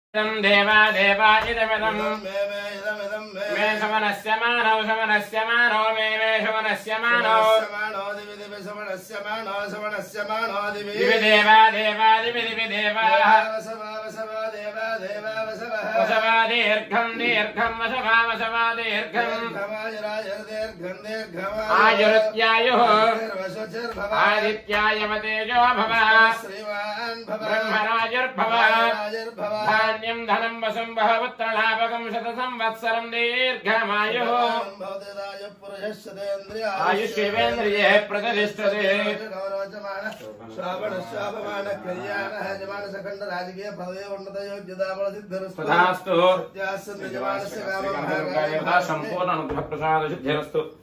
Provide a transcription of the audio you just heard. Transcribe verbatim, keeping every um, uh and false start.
देवा देवा इदमिदं मे शमनस्य मानौ शमनस्य मानौ मे मे शमनस्य मानौ दिवि देवा देवा दिवि दिवि देवा वसवा दीर्घं दीर्घं वसवा वसवा दीर्घं आयुरुत्यायुः आदित्यायवतेजो भव ब्रह्मराजुर्भव धान्यं धनं वसं बहुपुत्रलाभकं शतसंवत्सरं दीर्घमायुः आयुष्येवेन्द्रिये प्रतिष्ठते तथास्तु संपूर्ण अनुग्रह प्रसाद सिद्धिरस्तु।